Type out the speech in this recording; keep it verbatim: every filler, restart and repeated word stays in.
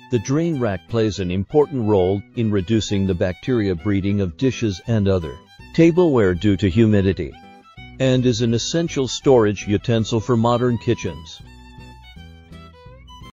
The drain rack plays an important role in reducing the bacteria breeding of dishes and other tableware due to humidity, and is an essential storage utensil for modern kitchens.